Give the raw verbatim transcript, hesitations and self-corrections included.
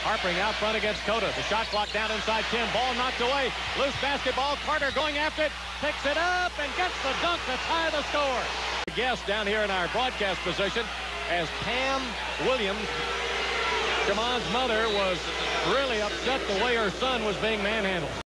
Harpering out front against Cota. The shot clock down inside ten. Ball knocked away. Loose basketball. Carter going after it. Picks it up and gets the dunk to tie the score. Guest down here in our broadcast position as Pam Williams, Shamon's mother, was really upset the way her son was being manhandled.